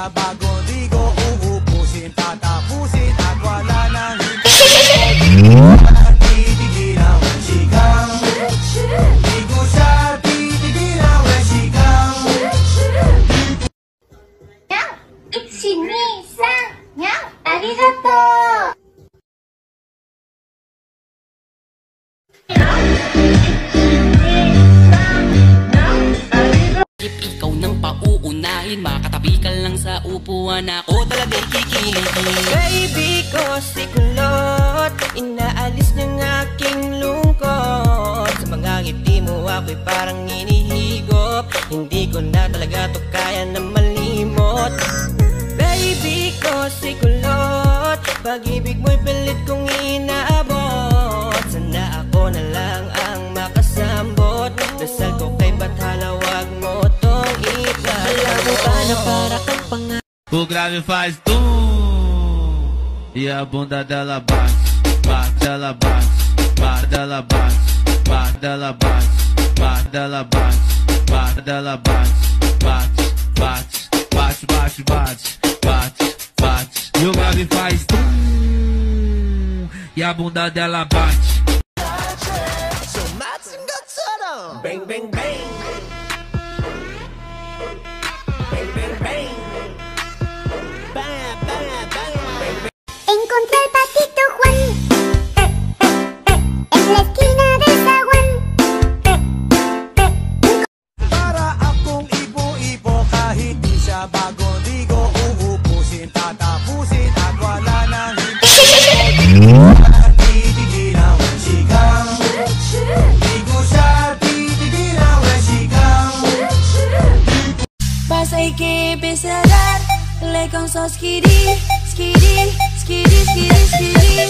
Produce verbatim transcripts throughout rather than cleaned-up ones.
siya bagong ligo. Uubusin, tatapusin at wala nang hindi. Titigilan when she comes. Di ko siya titigilan when she comes. Nyang, ichi, ni, san. Nyang, arigatou. Ikaw nang pauunahin, makatabi ka lang sa upuan, ako talaga'y kikilig. Baby ko si kulot, inaalis ng aking lungkot. Sa mga ngiti mo ako'y parang inihigop, hindi ko na talaga to kaya na malimot. Baby ko si kulot, pag-ibig mo'y pilit kong inaabot. Sana ako na lang ang makasambot, dasal ko kay Bathala, wag mo tong ita. Alam mo ba na para kang panga. O grave faz tum e a bunda dela bate, bate, ela bate, bate, ela bate, bate, ela bate, bate, ela bate, bate, ela bate, bate, bate, bate, bate, bate, bate, bate. E o grave faz tum e a bunda dela bate. Bang, bang, bang. Bang, bang, bang. Bang, bang, bang. Encontré el patito Juan eh, eh, eh, en la esquina del zaguán. Eh, eh, eh. Para akong ibo-ibo kahit di siya bagong ligo. Uubusin, tatapusin at wala nang hindi. Titigilan when she comes. Di ko siya titigilan when she comes. Vas hay que empezar le con so skiri, skiri, skiri, skiri, skiri.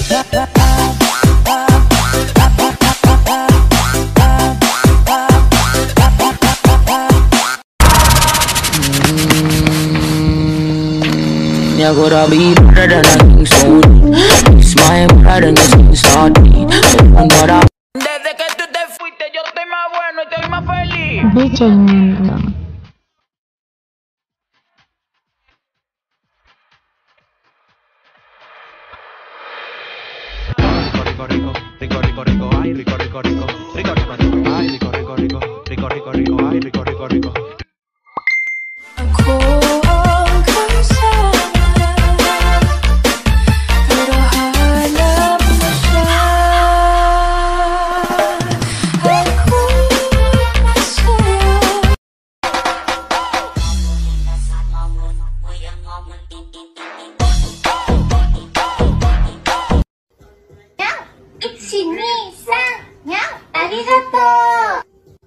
E agora vira da King Soul, Ismael Prada no King Saudi. Desde que tú te fuiste yo estoy más bueno y estoy más feliz. D J Mundo. Rico, rico, rico, rico, ay, rico, rico, rico, rico, rico, rico, ay, rico, rico, rico, rico, rico, rico, ay, rico, rico, rico. Nyang, ichi, ni, san. Nyang, arigatou.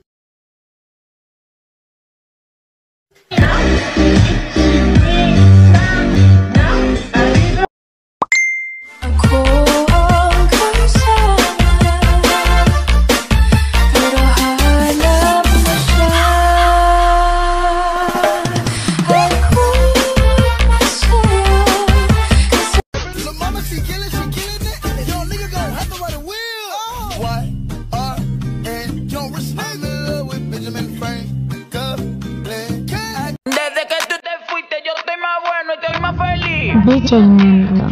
Desde que tú te fuiste yo estoy más bueno y estoy más feliz. D J Mundo.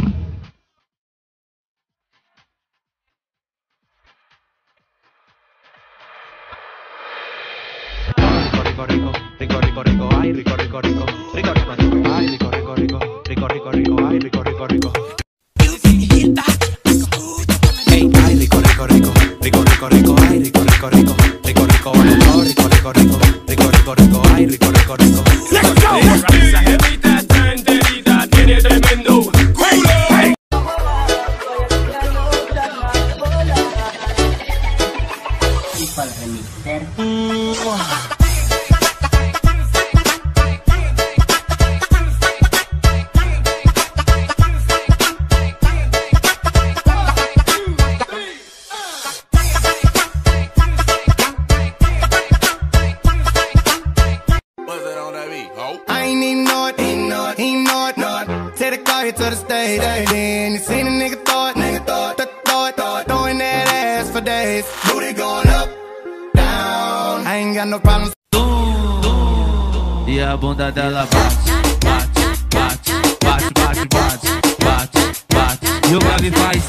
Rico, rico, rico, rico, rico, ay, rico, rico, rico, rico, rico, rico, ay, rico, rico, rico, rico, rico, rico, ay, rico, rico, rico. Hey, ay, rico, rico, rico, rico, rico, rico, ay, rico, rico, rico, rico, rico, rico, rico, rico, rico, rico, rico, rico, ay, rico, rico, rico. Let's go. Esa jevita está enterita, tiene tremendo culo. Y para el remixer. I ain't even know it, ain't know it, ain't know it, know it. Take the car here to the stage, then you seen a nigga throw it, nigga throw it, throw it, throw it, throwing that ass for days. Booty going up, down. I ain't got no problems. E a bunda dela bate, bate, bate, bate, bate, bate. E o grave faz.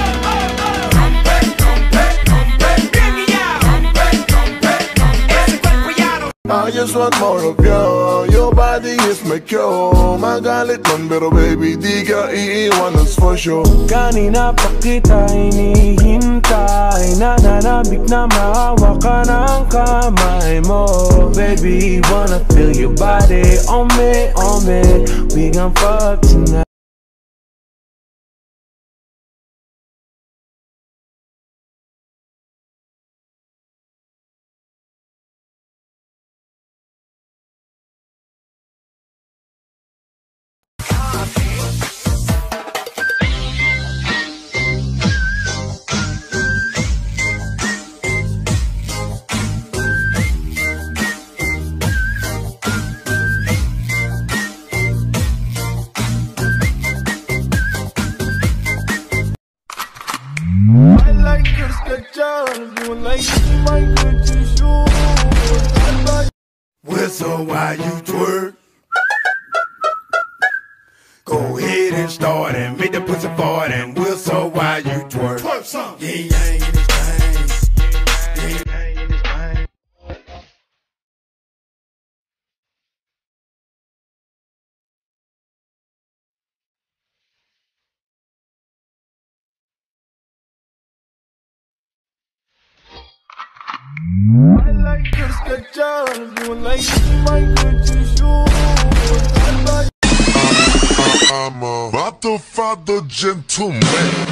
I just want more of you. Your body is my cure. Magalit man pero baby di ka iiwan, that's for sure. Kanina pa kita hinihintay, nananabik na maawa ka ng kamay mo. Baby, wanna feel your body on me, on me. We gon' fuck tonight. Whistle while you twerk. Go ahead and start and make the pussy fart and whistle while you twerk. Twerk some. Yin yang in this thing. Yin yang in this thing. I like to sketch out, you like my good shoes. I'm a Vatervater gentleman.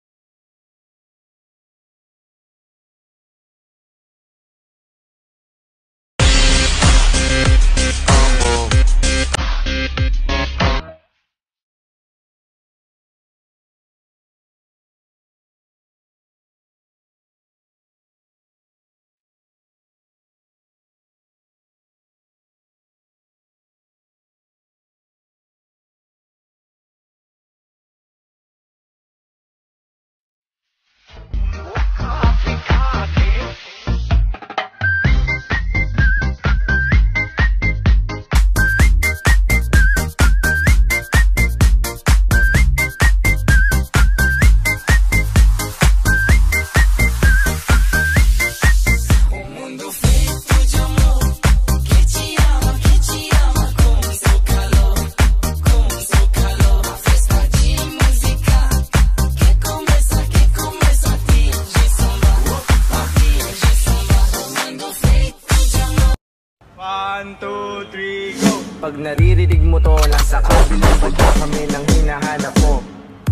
One, two, three, go! Pag naririnig mo to, nasa kabilang banda kami ng hinahanap mo.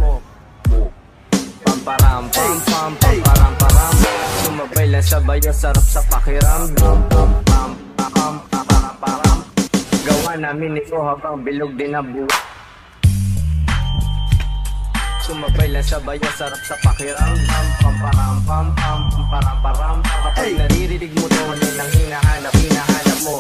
Pamparam, pam, pam, pamparam, param. Sumabay lang sabay, sarap sa pakiram. Pam, pam, pam, pam, pamparam, param. Gawa namin ito habang bilog din ang buwan. Sumabay lang sabay, sarap sa pakiram. Pam, pamparam, pam, pam, pamparam, param. Kapag naririnig mo to, yun ang hinahanap, hinahanap mo.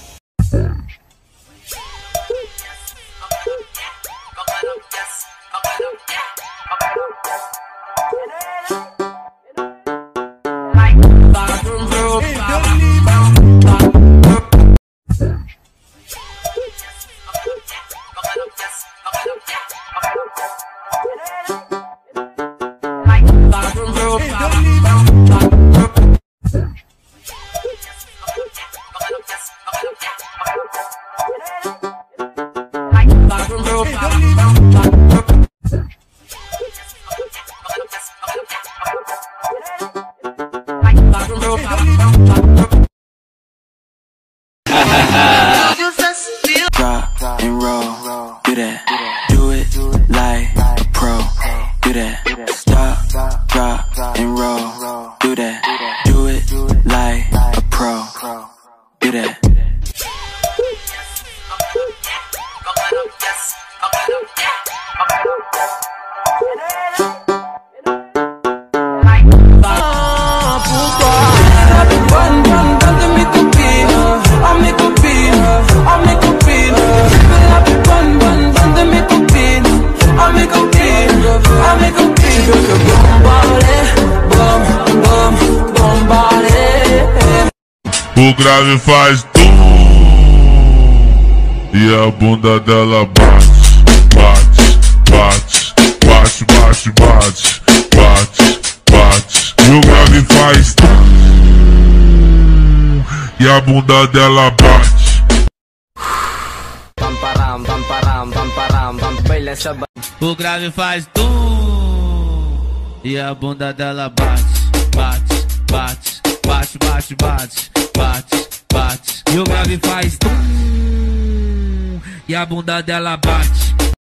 Drop and roll, do that, do it like a pro, do that, stop, drop and roll, do that, do it like a pro, do that. O grave faz tum e a bunda dela bate, bate. bate, bate, bate, bate, bate, bate. E o grave faz tum, e a bunda dela bate. Pamparam, pamparam, pamparam, pam, baila essa ba... O grave faz tum, e a bunda dela bate, bate, bate, bate, bate, bate, bate, bate. E o grave faz tum, e a bunda dela bate.